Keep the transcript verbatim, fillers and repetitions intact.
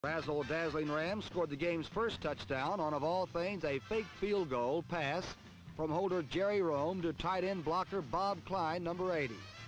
Razzle-dazzling Rams scored the game's first touchdown on, of all things, a fake field goal pass from holder Jerry Rhome to tight end blocker Bob Klein, number eighty.